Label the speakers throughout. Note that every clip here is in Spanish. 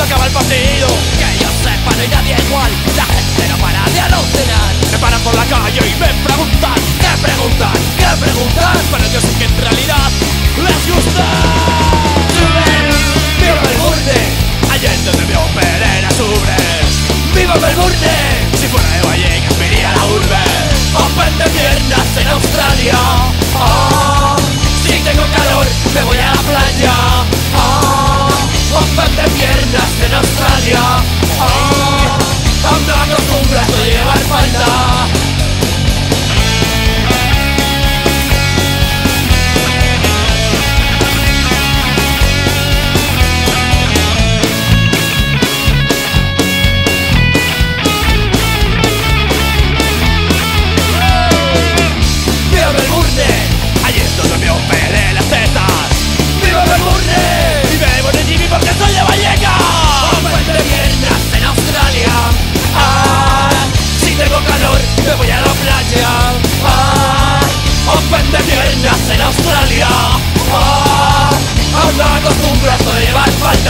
Speaker 1: acaba el partido. Que yo sepa no hay nadie igual. La gente no para de alucinar. Me paran por la calle y me preguntan. ¿Qué preguntan? ¿Qué preguntan? Pero yo sé que en realidad les gusta. ¡Viva Melbourne! Ayer donde me operé la sobre. ¡Viva Melbourne! Si fuera de Vallecas me iría a la urbe. Open de piernas en Australia. Oh, si tengo calor me voy a la playa. Oh, open de piernas en Australia. Oh, aún no acostumbras a llevar falda. Porque soy de Vallecas. Open de piernas en Australia. Ah, si tengo calor me voy a la playa. Ah, open de piernas en Australia. Ah, aún no acostumbras a llevar falda.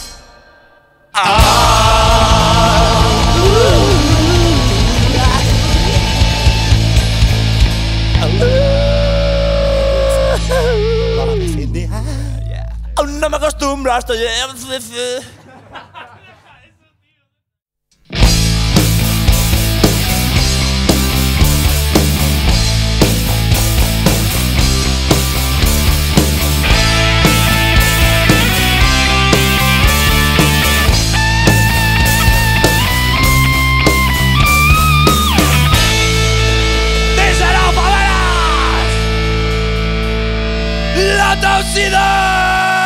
Speaker 1: Aún no me acostumbro a esto. ¡Díselo, favelas! ¡La toxicidad!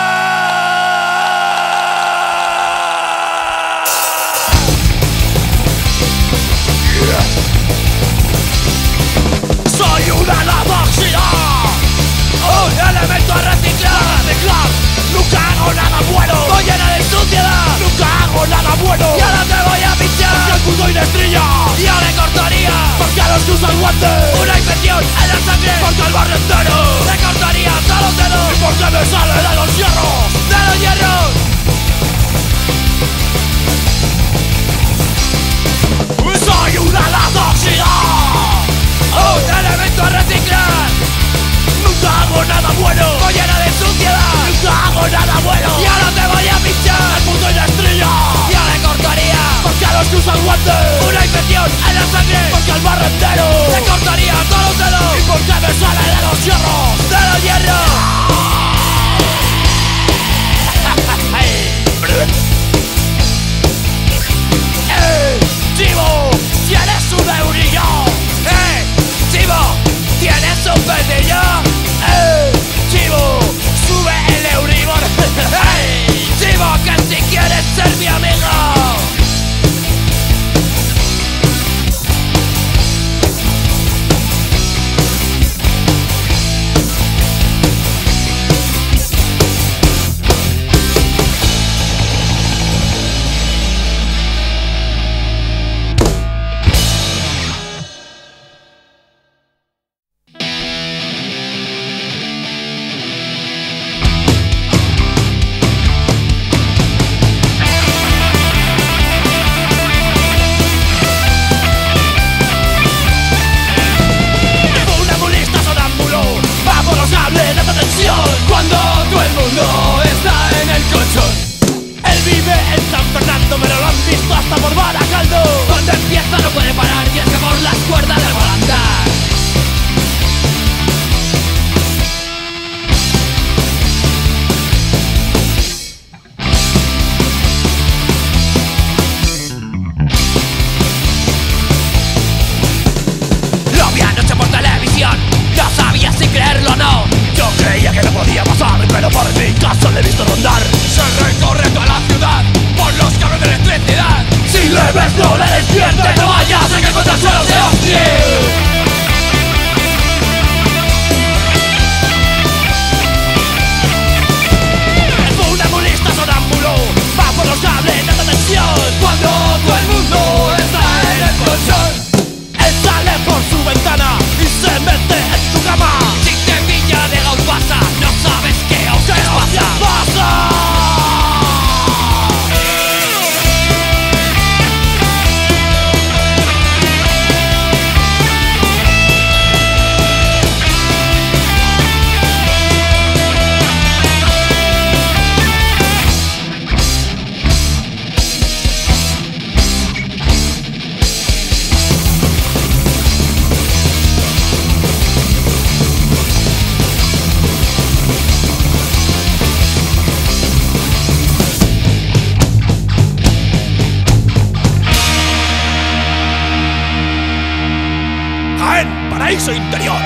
Speaker 1: Elemento a reciclar, nunca hago nada bueno. Voy llena de suciedad, nunca hago nada bueno. Y ahora te voy a pinchar, porque el puto Inestrilla yo le cortaría, porque a los que usan guantes una infección en la sangre, porque al barrio entero le cortaría hasta los dedos. Y porque me sale de los paraíso interior.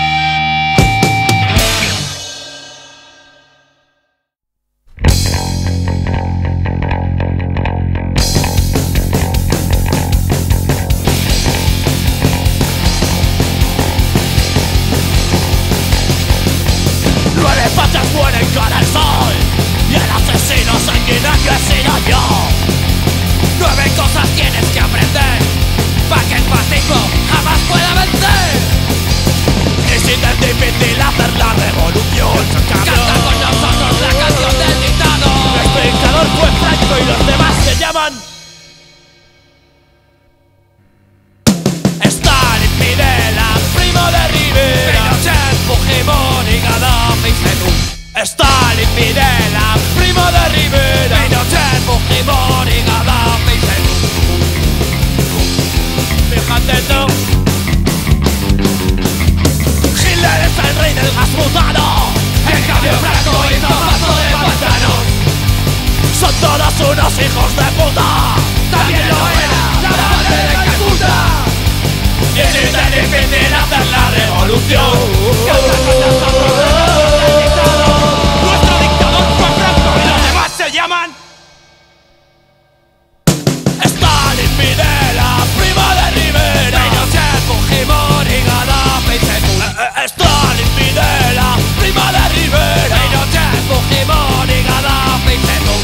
Speaker 1: Nueve fachas mueren con el sol y el asesino sanguinario he sido yo. 9 cosas tienes que aprender para que el fascismo jamás pueda vencer. Y si te es difícil hacer la revolución, canta con nosotros la canción del dictador. El dictador fue Franco y los demás se llaman Stalin, Videla, Primo de Rivera, Pinochet, Fujimori y Gaddafi según. Stalin, Videla, Primo de Rivera, Pinochet, Fujimori y Gaddafi según. Fíjate tú, Hitler es el rey del gas butano, en cambio Franco hizo paso de pantanos. Son todos unos hijos de puta, también lo era la madre de Calcuta. Y si te es difícil hacer la revolución, canta con nosotros la canción del dictador. Nuestro dictador fue Franco y los demás se llaman Stalin, Videla, Primo de Rivera, Pinochet, Fujimori y Gaddafi según. Stalin, Videla, Primo de Rivera, Pinochet, Fujimori y Gaddafi según.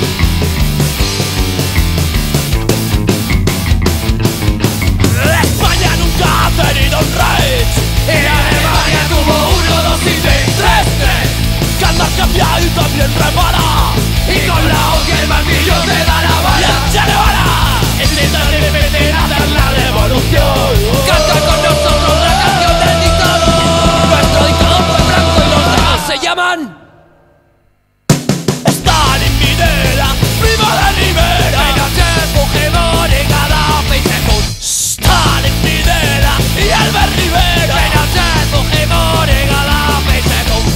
Speaker 1: España nunca ha tenido un rey y Alemania tuvo 1, 2 y 3. Que anda cambiado y también repara, y con la hoja el martillo te da la bala. ¡Se le bala! Es difícil hacer la revolución, canta con nosotros la canción del dictador. Nuestro dictador fue Franco y los demás se llaman Stalin, Videla, Primo de Rivera, Pinochet, Fujimori y Gaddafi según. Stalin, Videla y Albert Rivera, Pinochet, Fujimori y Gaddafi según.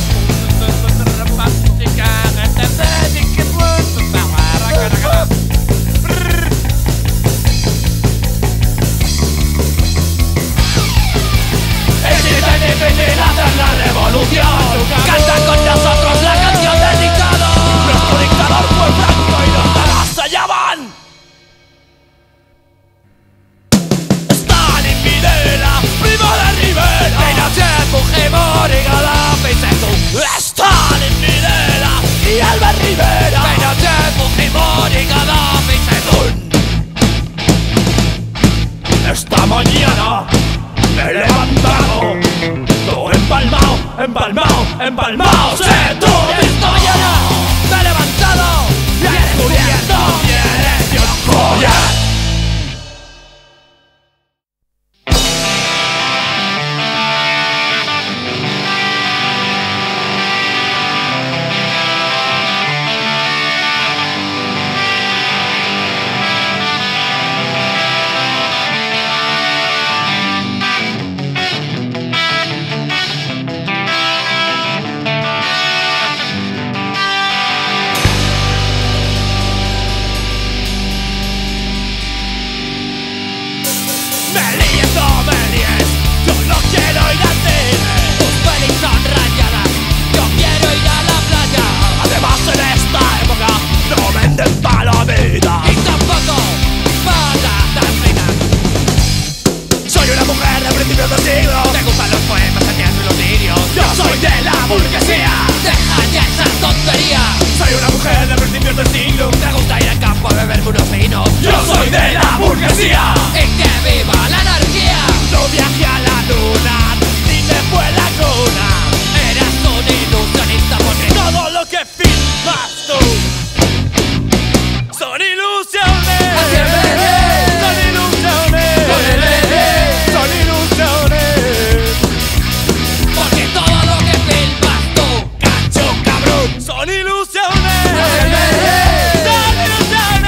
Speaker 1: Es difícil hacer la revolución, canta con nosotros la canción del dictador. Nuestro dictador fue Franco y los demás se llaman Stalin, Videla, Primo de Rivera, Pinochet, Fujimori y Gaddafi según. Stalin, Videla y Albert Rivera, Pinochet, Fujimori y Gaddafi según. Esta mañana me he levantado todo empalmado, empalmado, empalmado. ¡Sé tú! Esta mañana me he levantado y he descubierto mi erección. ¡Follar!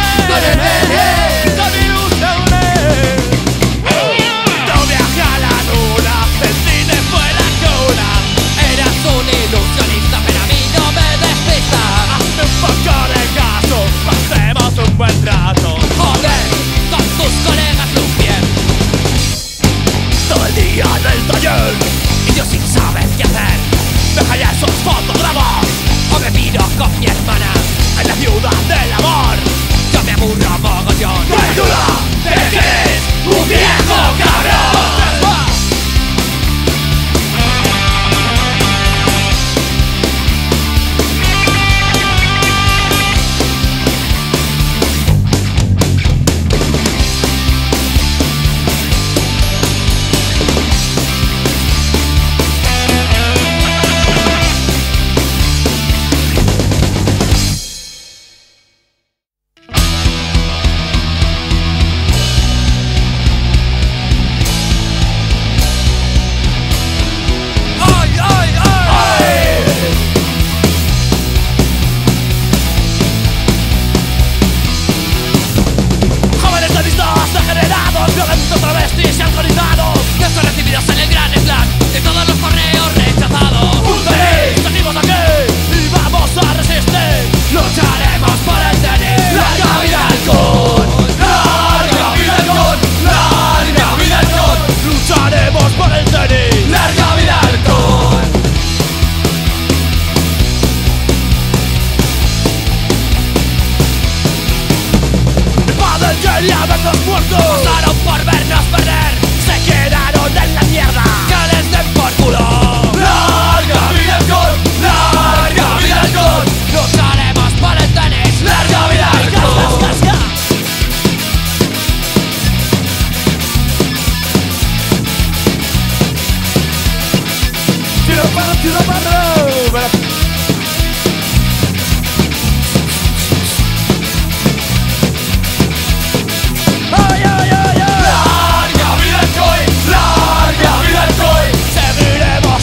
Speaker 1: Son ilusiones. yo sin saber qué hacer. Me callé sus fotogramas o me miro con mi hermana en la ciudad del amor. Yo me aburro mogollón. ¡No hay duda de que eres un viejo cabrón!
Speaker 2: quería vernos muertos.
Speaker 1: Pasaron por vernos perder, se quedaron en la mierda. Que les den por culo.
Speaker 2: Larga vida alcohol, larga vida alcohol.
Speaker 1: Lucharemos por el tenis.
Speaker 2: Larga vida alcohol.
Speaker 3: Tiro para.
Speaker 2: Larga vida alcohol, larga vida alcohol.
Speaker 1: Seguiremos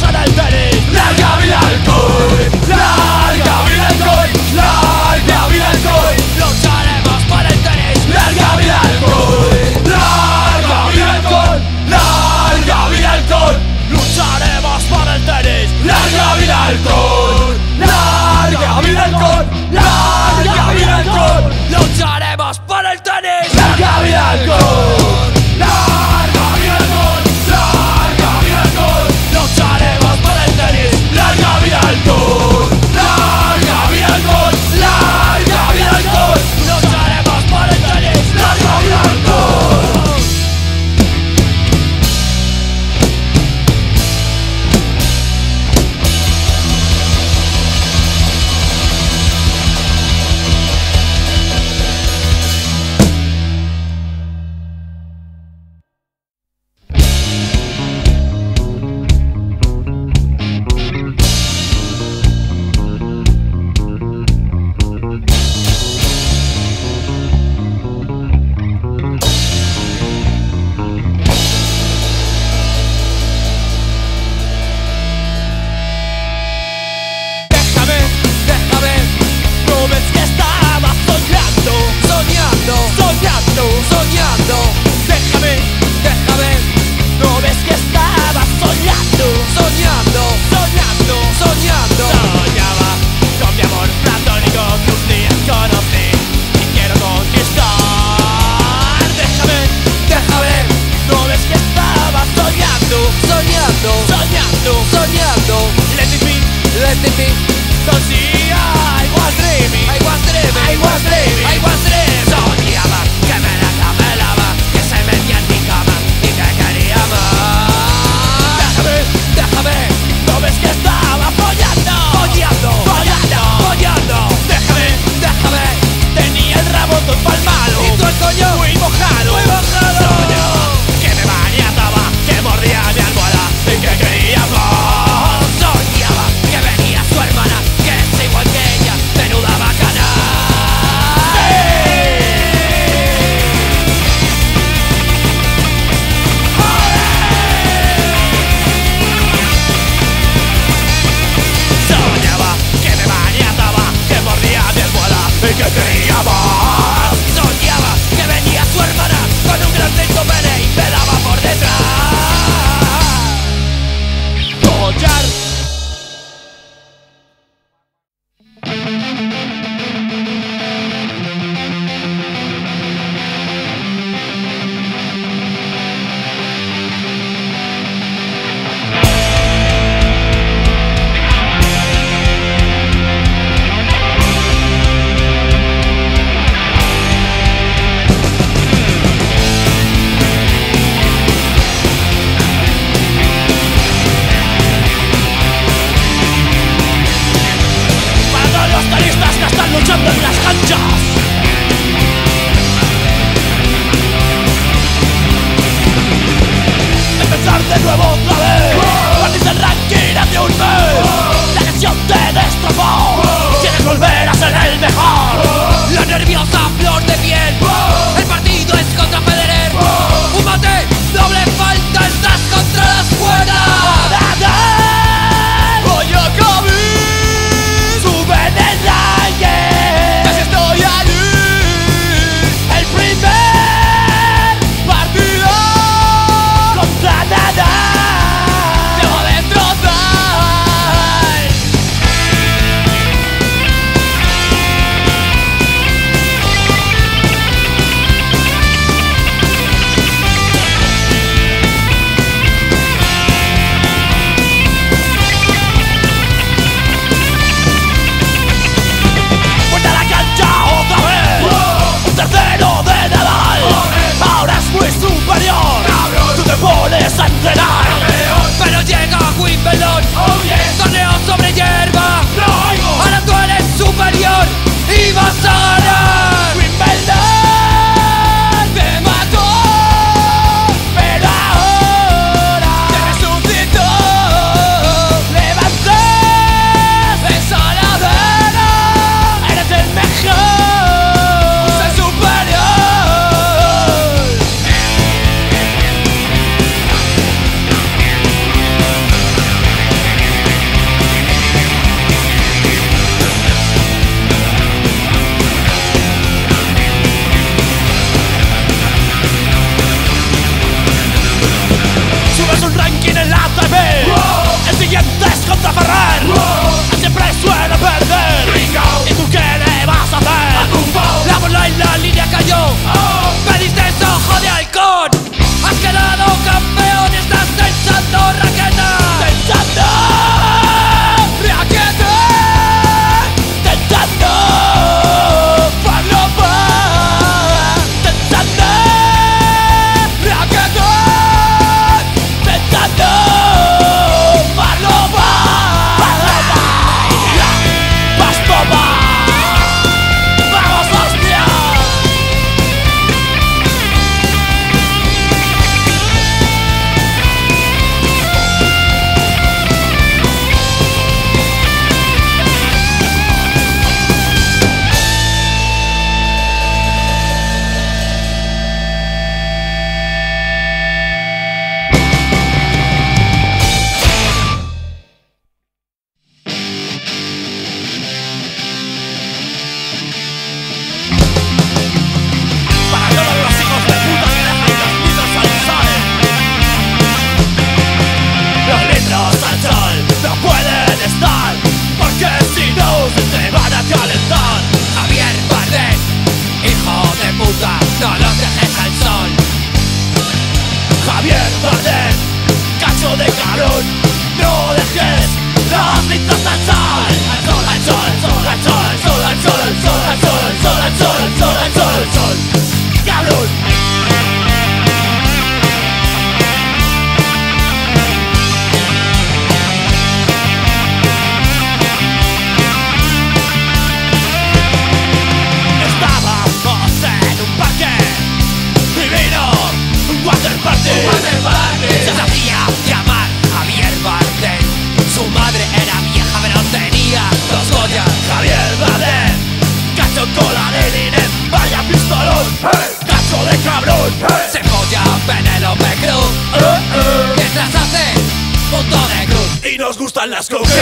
Speaker 1: polla. Javier Bardem, cacho cola de Linem, vaya pistolón, cacho de cabrón. Se folla Penélope Cruz, mientras hace punto de cruz. Y nos gustan las croquetas,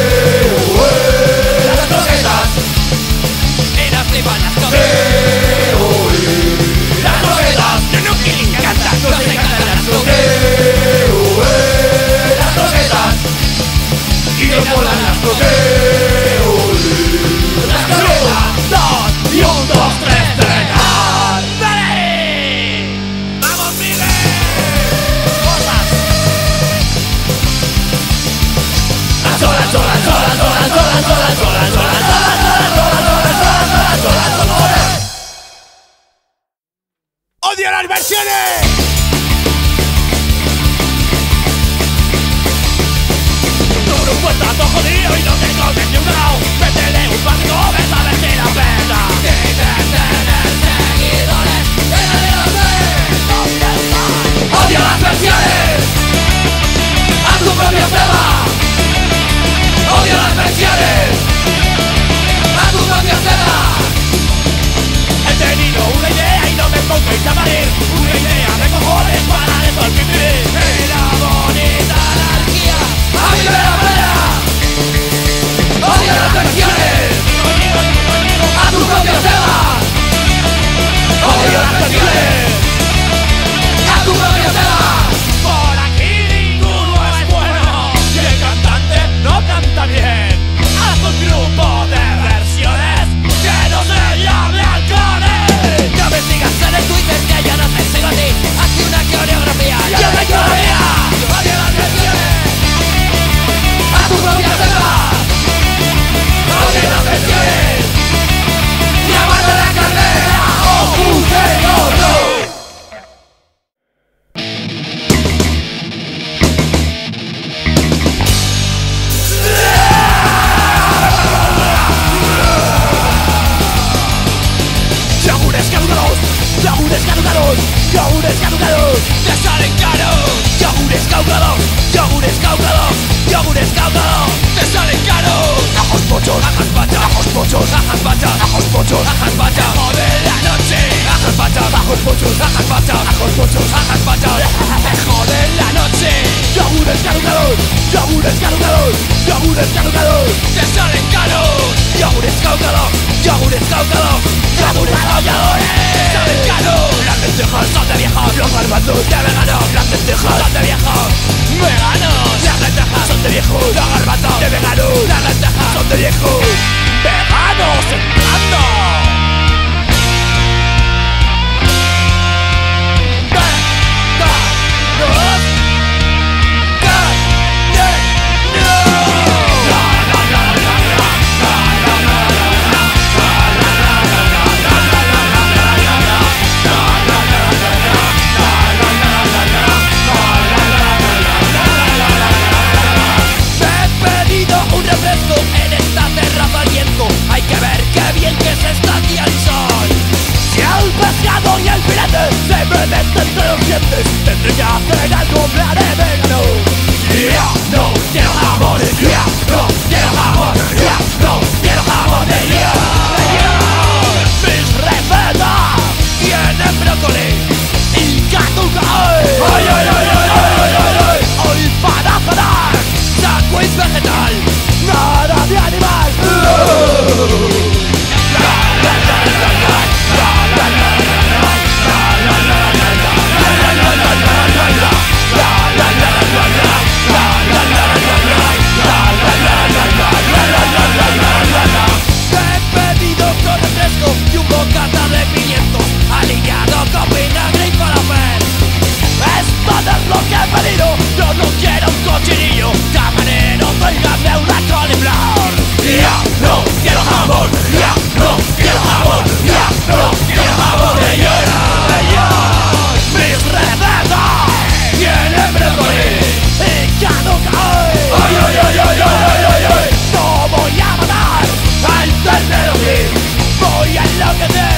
Speaker 1: las croquetas. Y nos flipan las croquetas, las croquetas. Yo no quiero que cantar, nos encantan las croquetas, las croquetas. Y nos molan las croquetas, las croquetas. 2 y 1, 2, 3, frenar. ¡Dale! ¡Vamos, Miguel! ¡Cosas! ¡Odio las versiones! Sobre un puestazo jodido y no te comes ni un grau. Métele un pánico, ves a ver si la pena. Dices tener seguidores y nadie lo ve. ¡Odio las versiones! ¡A tu propio tema! ¡Odio las versiones! ¡A tu propio tema! He tenido una idea y no me pongáis a parir. Una idea de cojones para después vivir. Y la bonita anarquía a mí me la pena. Odio las versiones. A tu propio tema. Odio las versiones. A tu propio tema. Por aquí ninguno es bueno y el cantante no canta bien. Haz un grupo de versiones que no se llame Alcone. No me sigas en el Twitter que yo no te sigo a ti. Hazte una coreografía. ¡Yo me coreografía! Odio las versiones. A tu propia tema. Odio las versiones. Llámate la carrera o no. Yogures caducados, yogures caducados, yogures caducados, te salen caros. Yogures caducados, yogures caducados, yogures caducados, te salen caros. Ajos pochos, ajas pacha, ajos pochos, ajas pacha, ajos pochos, ajas pacha. Joder la noche, ajas pacha, ajos pochos, ajas pacha, ajos pochos, ajas pacha. Joder la noche. Yogures caducados, yogures caducados, yogures caducados, te salen caros. Yogures caducados, yogures caducados, yogures caducados, te salen caros. Las lentejas son de viejos, los garbanzos de veganos. Las lentejas son de viejos, veganos. Las lentejas son de viejos, los garbanzos de veganos. Las lentejas son de viejos, veganos entrando. Un refresco en esta terraza al viento. Hay que ver qué bien que se está aquí al sol. Si el pescado y el filete se me meten entre los dientes, tendré que hacer algo plan de vegano. Ya no quiero jamón, ya no quiero jamón, ya no quiero jamón de Dios. Mis recetas tienen brócoli y caducao. ¡Ay, ay, ay, ay, ay, ay, ay! Hoy para cenar sándwich vegetal, nada de animal. He pedido con refresco y un bocata de pimientos, alineado con vinagre y falafel. Esto no es lo que he pedido, yo no quiero un cochinillo. Camarero, tráigame una coliflor. Ya no quiero jamón, ya no quiero jamón, ya no quiero jamón de Dios. Mis recetas tienen brócoli y caducao. Ay, ay, ay, ay, ay, ay, ay, ay. No voy a matar al ternero, voy a enloquecer.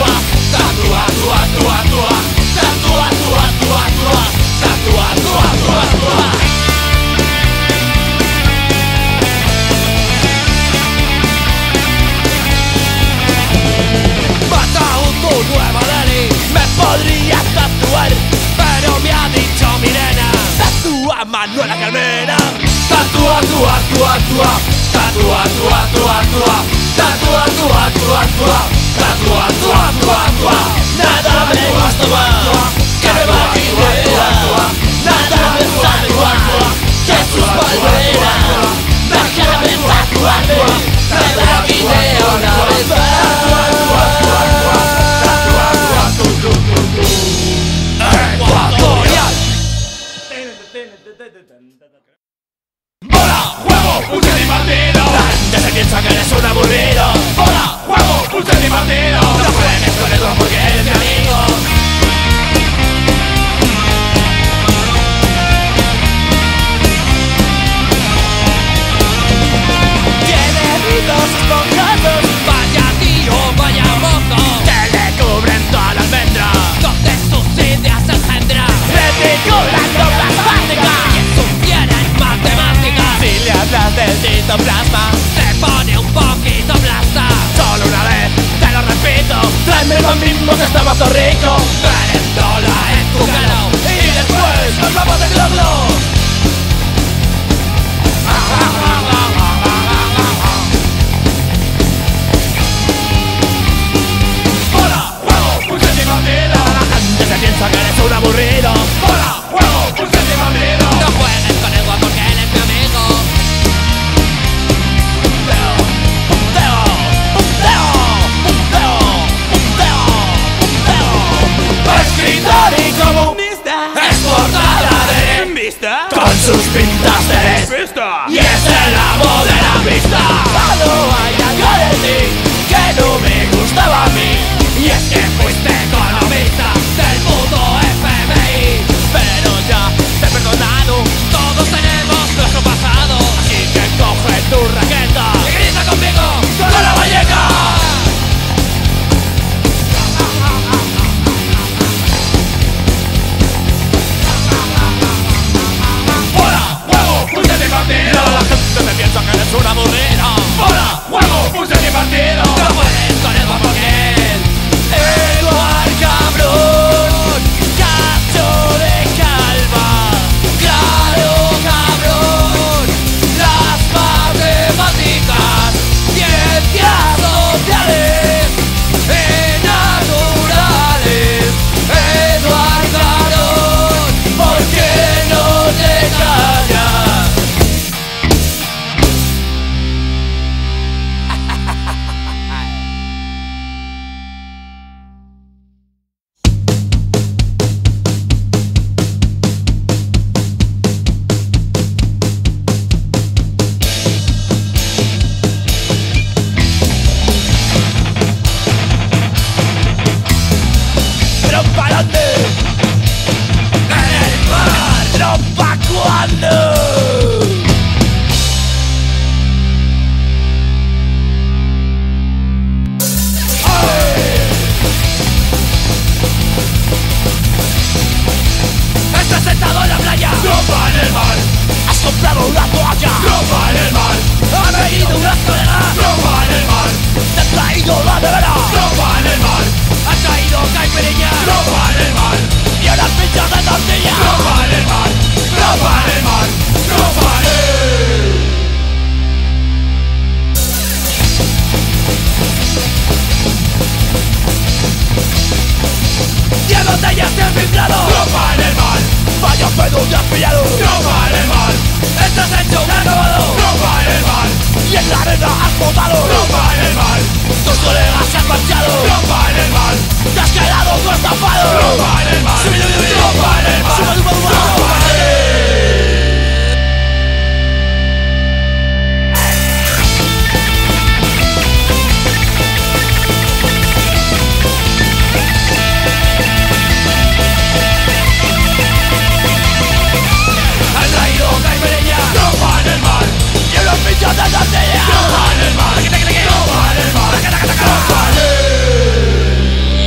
Speaker 1: Manuela Carmena. Tatúa, tatúa, tatúa, tatúa, tatúa, tatúa, tatúa, tatúa, tatúa, tatúa, tatúa. Nada me gusta más que nueva idea. Nada me sabe igual que sus palmeras. Déjame tatuarme nueva idea una vez más.
Speaker 2: ¡Bola! ¡Juego! ¡Pulsa y partido!
Speaker 1: La gente se piensa que eres un aburrido.
Speaker 2: ¡Bola! ¡Juego! ¡Pulsa y partido!
Speaker 1: No juegues con Edu porque eres mi amigo. Tiene rizos esponjosos, vaya tío, vaya mozo, que le cubren toda la almendra, donde sus ideas engendran, reticulando plasmática, y estuviera en matemáticas. Si le hablas del citoplasma, se pone un poquito blasta. Solo una vez, te lo repito, tráeme lo mismo que estaba todo rico. Merendola en tu cano, y después nos vamos de globlo.
Speaker 2: ¡Bola! ¡Juego! ¡Pulsa y partido!
Speaker 1: La gente se piensa que eres un aburrido.
Speaker 2: ¡Bola! ¡Juego! ¡Pulsa y partido!
Speaker 1: No juegues con el guapo porque él es mi amigo. Punteo, punteo, punteo, punteo, punteo, punteo. Escritor y comunista, exportada de vista, con sus pintas de vista, y es el amo de la vista. Solo hay algo de ti que no me gustaba a mí, y es que fuiste economista del puto FMI. Pero ya te he perdonado, todos tenemos nuestro pasado, así que coge tu raqueta y grita conmigo con la valleca.
Speaker 2: ¡Bola! ¡Juego! ¡Pulsa y partido!
Speaker 1: La gente me piensa que eres una aburrida.
Speaker 2: ¡Bola! ¡Juego! ¡Pulsa y partido!
Speaker 1: No puedes con el guapo que él. Eduard cabrón, cacho de calva. Claro cabrón, las matemáticas, ciencias sociales y naturales. Eduard cabrón, ¿por qué no te callas? ¡Trompa dónde! ¡En el mar! ¡Trompa cuándo! ¡Estás sentado en la playa!
Speaker 2: ¡Trompa en el mar!
Speaker 1: ¡Has comprado una toalla!
Speaker 2: ¡Trompa en el mar!
Speaker 1: ¡Han venido unas colegas!
Speaker 2: ¡Trompa en el mar!
Speaker 1: ¡Te han traído la nevera!
Speaker 2: ¡Trompa en el mar!
Speaker 1: ¡Han traído caipirinha!
Speaker 2: ¡Trompa en el mar!
Speaker 1: ¡Y unas pinchas de tortilla!
Speaker 2: ¡Trompa en el mar! ¡Trompa en el mar! ¡Trompa en el
Speaker 1: ¡10 botellas de filtrado!
Speaker 2: ¡Trompa en el mar!
Speaker 1: ¡Vaya pedo te has pillado!
Speaker 2: ¡Trompa en el mar!
Speaker 1: ¡Estás hecho un acabado!
Speaker 2: ¡Trompa en el mar!
Speaker 1: ¡Y en la arena has botado!
Speaker 2: ¡Trompa en el mar!
Speaker 1: ¡Tus colegas se han marchado!
Speaker 2: ¡Trompa en el mar!
Speaker 1: ¡Te has quedado tú estafado!
Speaker 2: ¡Trompa en el mar! ¡Trompa en el mar!
Speaker 1: ¡Suma, suma, suma!
Speaker 2: ¡Trompa en el mar!
Speaker 1: ¡Han traído caipirinha!
Speaker 2: ¡Trompa en el mar!
Speaker 1: ¡Y unos pinchos de tortilla!
Speaker 2: ¡Trompa en el mar! ¡Trompa en el mar! ¡Trompa en el mar!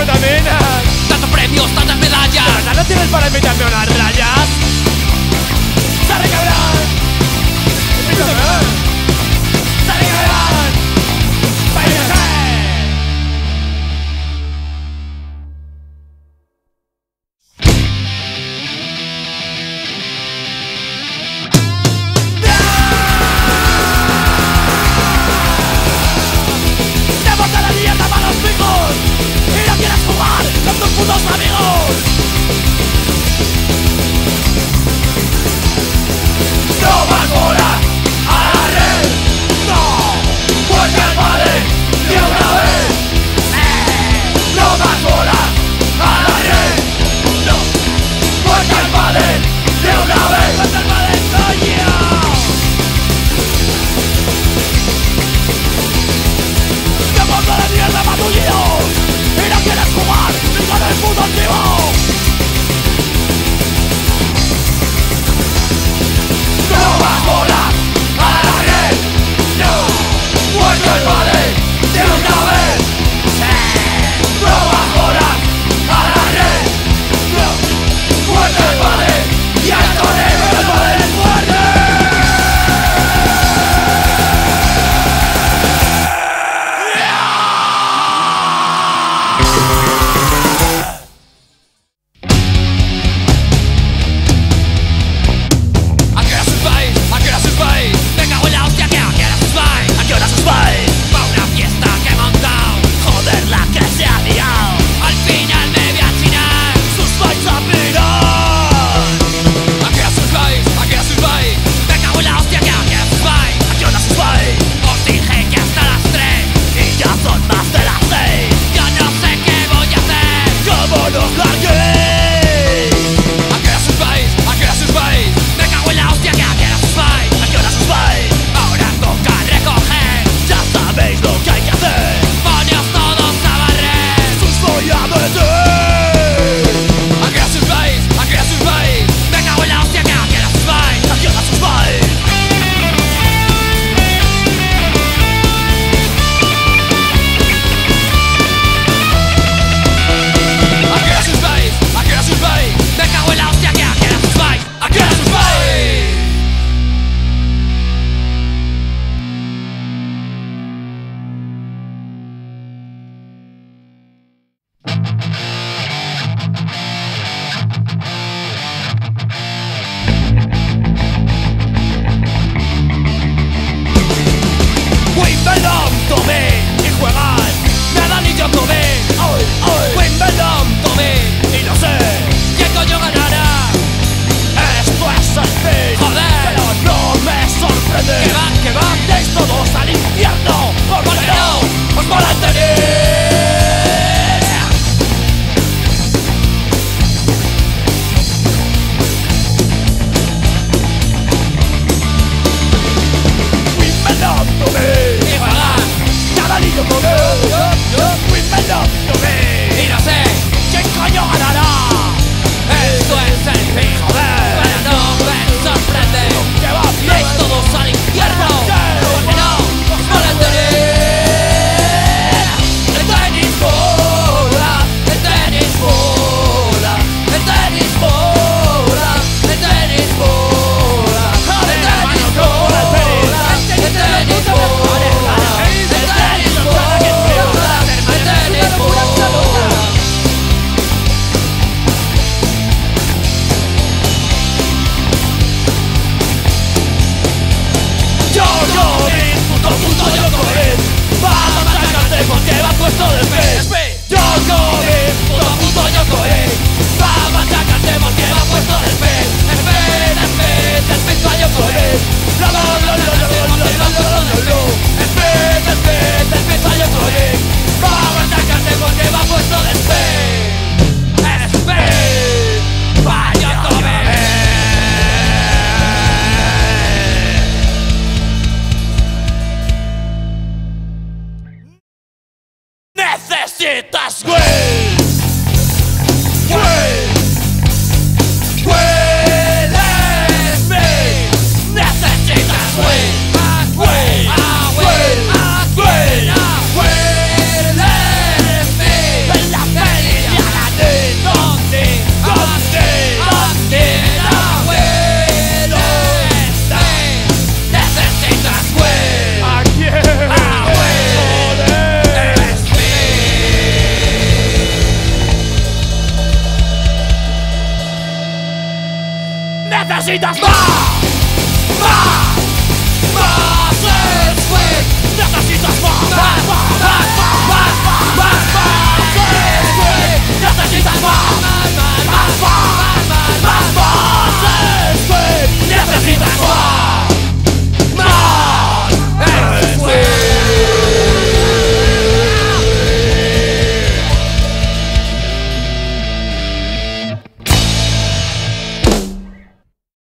Speaker 1: anfetaminas.
Speaker 2: Tantos premios, tantas medallas.
Speaker 1: ¿De verdad no tienes para invitarme a unas rayas? ¡Sale, cabrón! ¡Invítame! ¡Sale, cabrón! ¡Váyase!
Speaker 2: ¡Putos amigos!
Speaker 1: ¡No más bola a la red! ¡No! ¡Porque el padre de una vez! ¡No más bola a la red! ¡No! ¡Porque el padre de una vez! ¡Porque el padre coño! ¡Te mando la mierda, matullidos! ¡Y no quieres jugar! ¡Hijo del puto chivo! ¡No más bola a la red! ¡No! ¡Porque el padre de una vez! ¡No más bola a la red! ¡No! ¡Porque el padre y el colegio del padre es fuerte! necesitas, güey. Necesitas, güey.